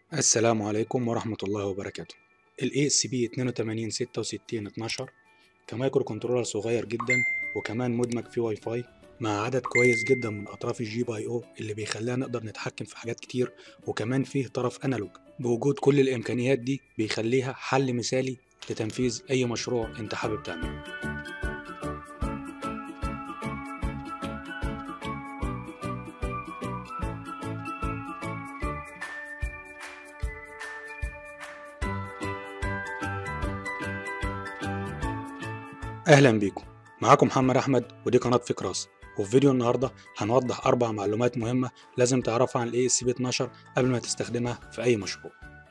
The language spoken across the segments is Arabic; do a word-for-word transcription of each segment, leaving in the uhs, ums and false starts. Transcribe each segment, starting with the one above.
السلام عليكم ورحمة الله وبركاته. ال إيه إس بي اتنين وتمانين ستة وستين اتناشر كمايكرو كنترولر صغير جدا، وكمان مدمج فيه واي فاي مع عدد كويس جدا من أطراف الجي بي أي أو اللي بيخلينا نقدر نتحكم في حاجات كتير، وكمان فيه طرف أنالوج. بوجود كل الإمكانيات دي بيخليها حل مثالي لتنفيذ أي مشروع أنت حابب تعمله. أهلا بيكم، معاكم محمد أحمد ودي قناة فكراس. وفي فيديو النهاردة هنوضح أربع معلومات مهمة لازم تعرفها عن ال إيه إس بي اتناشر قبل ما تستخدمها في أي مشروع.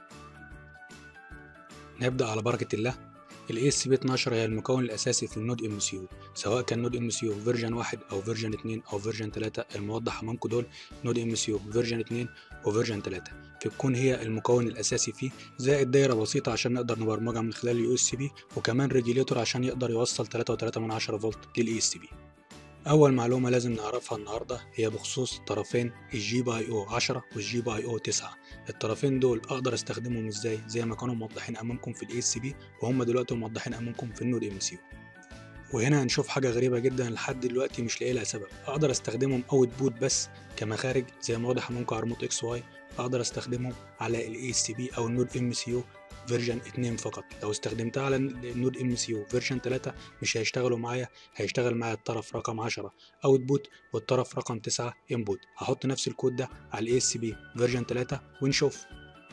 نبدأ على بركة الله. ال إيه إس بي اتناشر هي المكون الأساسي في النود ام سي يو، سواء كان نود ام سي يو فيرجن واحد أو فيرجن اتنين أو فيرجن تلاتة. الموضح أمامكم دول نود ام سي يو فيرجن اتنين وفيرجن تلاتة، بتكون هي المكون الأساسي فيه، زائد دايرة بسيطة عشان نقدر نبرمجها من خلال اليو اس بي، وكمان ريجيليتور عشان يقدر يوصل تلاتة وتلاتة من عشرة فولت لل إيه إس بي. أول معلومة لازم نعرفها النهاردة هي بخصوص طرفين الجي بي أي أو عشرة والجي بي أي أو تسعة. الطرفين دول أقدر أستخدمهم إزاي؟ زي ما كانوا موضحين أمامكم في ال إيه إس بي، وهم دلوقتي موضحين أمامكم في النود ام سي يو. وهنا هنشوف حاجة غريبة جدا لحد دلوقتي مش لاقي لها سبب. أقدر أستخدمهم أوت بوت بس كمخارج زي ما واضح أمامكم على ريموت إكس واي. أقدر أستخدمهم على ال إيه إس بي أو النود ام سي يو فيرجن اتنين فقط. لو استخدمتها على النود ام سي يو فيرجن تلاتة مش هيشتغلوا معايا، هيشتغل معايا الطرف رقم عشرة اوت بوت والطرف رقم تسعة انبوت. هحط نفس الكود ده على ال إيه إس بي فيرجن تلاتة ونشوف.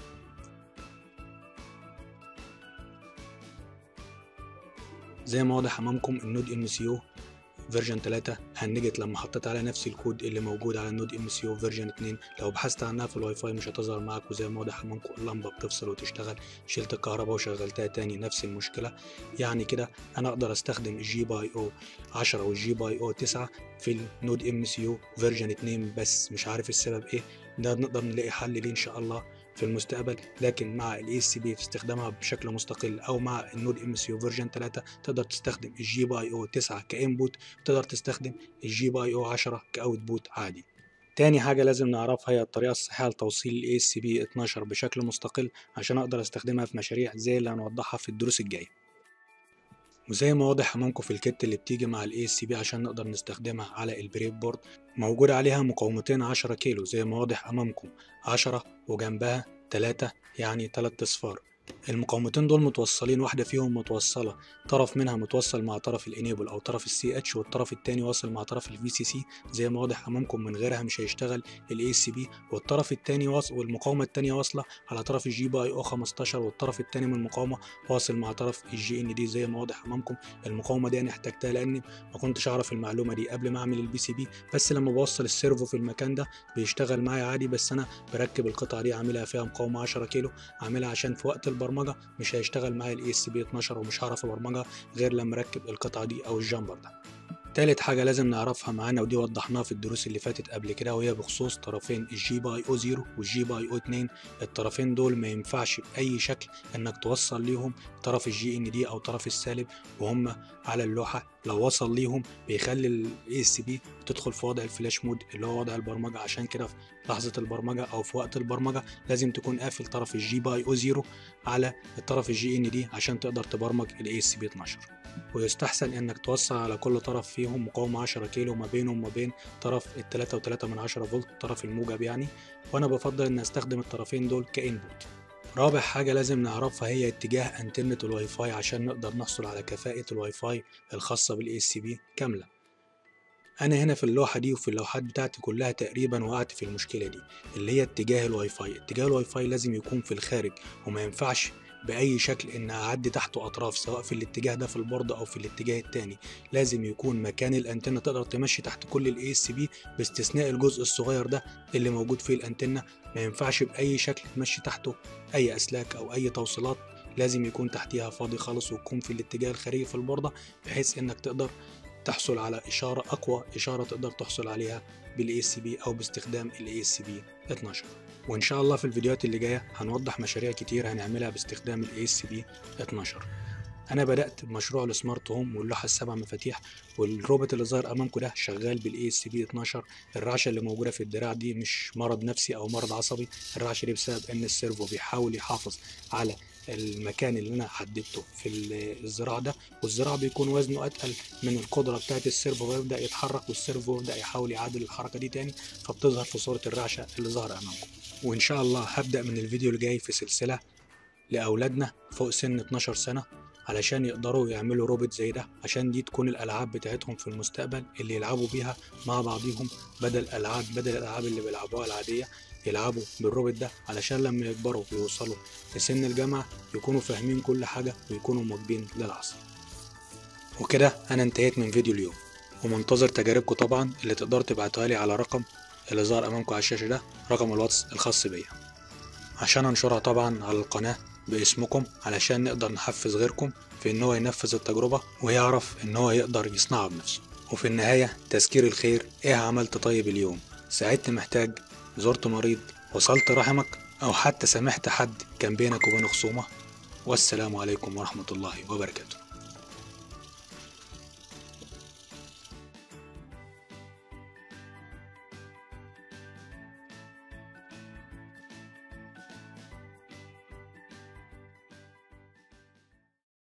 زي ما واضح امامكم النود ام سي يو فيرجن تلاتة هنجت لما حطيت على نفس الكود اللي موجود على النود ام سي يو فيرجن اتنين. لو بحثت عنها في الواي فاي مش هتظهر معاك، وزي ما واضح امامكم اللمبه بتفصل وتشتغل. شلت الكهرباء وشغلتها تاني نفس المشكله. يعني كده انا اقدر استخدم الجي بي اي او عشرة والجي بي اي او تسعة في النود ام سي يو فيرجن اتنين بس، مش عارف السبب ايه. ده نقدر نلاقي حل ليه ان شاء الله في المستقبل، لكن مع ال إيه إس بي في استخدامها بشكل مستقل او مع النود ام سي يو فيرجن تلاتة تقدر تستخدم الجي بي اي او تسعة كانبوت، تقدر تستخدم الجي بي اي او عشرة كاوت بوت عادي. تاني حاجة لازم نعرفها هي الطريقة الصحيحة لتوصيل ال إيه إس بي اتناشر بشكل مستقل عشان أقدر أستخدمها في مشاريع زي اللي هنوضحها في الدروس الجاية. وزي ما واضح أمامكم في الكت اللي بتيجي مع ال إيه إس بي عشان نقدر نستخدمها على البريد بورد، موجود عليها مقاومتين عشرة كيلو زي ما واضح أمامكم، عشرة وجنبها تلاتة يعني تلات أصفار. المقاومتين دول متوصلين، واحدة فيهم متوصلة طرف منها متوصل مع طرف الانيبل او طرف السي اتش، والطرف التاني واصل مع طرف الفي سي سي. زي ما واضح امامكم من غيرها مش هيشتغل الاي اس بي. والطرف التاني واصل، والمقاومة التانية واصلة على طرف الجي بي اي او خمستاشر، والطرف التاني من المقاومة واصل مع طرف الجي ان دي. زي ما واضح امامكم المقاومة دي انا احتجتها لاني ما كنتش اعرف المعلومة دي قبل ما اعمل البي سي بي، بس لما بوصل السيرفو في المكان ده بيشتغل معايا عادي. بس انا بركب القطعة دي عاملها فيها مقاومة عشرة كيلو، عاملها عشان في وقت البرمجة مش هيشتغل معايا ال إيه إس بي اتناشر، ومش هعرف ابرمجها غير لما اركب القطعه دي او الجامبر ده. تالت حاجة لازم نعرفها معانا ودي وضحناها في الدروس اللي فاتت قبل كده، وهي بخصوص طرفين الجي بي اي او صفر والجي بي اي او اتنين. الطرفين دول ما ينفعش بأي شكل انك توصل ليهم طرف الجي ان دي او طرف السالب وهم على اللوحة. لو وصل ليهم بيخلي ال إيه إس بي تدخل في وضع الفلاش مود اللي هو وضع البرمجة. عشان كده في لحظة البرمجة او في وقت البرمجة لازم تكون قافل طرف الجي بي اي او صفر على الطرف الجي ان دي عشان تقدر تبرمج ال إيه إس بي اتناشر. ويستحسن انك توصل على كل طرف فيهم مقاومة عشرة كيلو ما بينهم وما بين طرف التلاتة وتلاتة من عشرة فولت، الطرف الموجب يعني. وانا بفضل ان استخدم الطرفين دول كانبوت. رابع حاجة لازم نعرفها هي اتجاه انتنة الواي فاي عشان نقدر نحصل على كفاءة الواي فاي الخاصة بالاي اس بي كاملة. انا هنا في اللوحة دي وفي اللوحات بتاعتي كلها تقريبا وقعت في المشكلة دي، اللي هي اتجاه الواي فاي. اتجاه الواي فاي لازم يكون في الخارج، وما ينفعش بأي شكل إن أعدي تحته أطراف سواء في الاتجاه ده في البوردة أو في الاتجاه التاني. لازم يكون مكان الأنتنة تقدر تمشي تحت كل ال إيه إس بي باستثناء الجزء الصغير ده اللي موجود فيه الأنتنة. ما ينفعش بأي شكل تمشي تحته أي أسلاك أو أي توصيلات، لازم يكون تحتيها فاضي خالص وتكون في الاتجاه الخارجي في البوردة، بحيث إنك تقدر تحصل على إشارة أقوى، إشارة تقدر تحصل عليها بال إيه إس بي أو باستخدام ال إيه إس بي اتناشر. وإن شاء الله في الفيديوهات اللي جاية هنوضح مشاريع كتير هنعملها باستخدام ال إيه إس بي اتناشر. انا بدات بمشروع السمارت هوم واللوحه السبع مفاتيح، والروبوت اللي ظاهر امامكم ده شغال بالاي اس بي اتناشر. الرعشه اللي موجوده في الدراع دي مش مرض نفسي او مرض عصبي، الرعشه دي بسبب ان السيرفو بيحاول يحافظ على المكان اللي انا حددته في الزراع ده، والزراع بيكون وزنه اتقل من القدره بتاعت السيرفو، فيبدا يتحرك والسيرفو يبدا يحاول يعادل الحركه دي تاني، فبتظهر في صوره الرعشه اللي ظاهره امامكم. وان شاء الله هبدا من الفيديو اللي جاي في سلسله لأولادنا فوق سن اتناشر سنة علشان يقدروا يعملوا روبوت زي ده، عشان دي تكون الألعاب بتاعتهم في المستقبل اللي يلعبوا بيها مع بعضهم، بدل ألعاب بدل الألعاب اللي بيلعبوها العادية، يلعبوا بالروبوت ده علشان لما يكبروا ويوصلوا لسن الجامعة يكونوا فاهمين كل حاجة ويكونوا مواكبين للعصر. وكده أنا انتهيت من فيديو اليوم، ومنتظر تجاربكم طبعا اللي تقدروا تبعتوها لي على رقم اللي ظهر أمامكم على الشاشة ده، رقم الواتس الخاص بيا، عشان انشرها طبعا على القناة باسمكم، علشان نقدر نحفز غيركم في ان هو ينفذ التجربة ويعرف ان هو يقدر يصنعها بنفسه. وفي النهاية تذكير الخير، ايه عملت طيب اليوم؟ ساعدت محتاج؟ زرت مريض؟ وصلت رحمك؟ او حتى سامحت حد كان بينك وبينه خصومة؟ والسلام عليكم ورحمة الله وبركاته.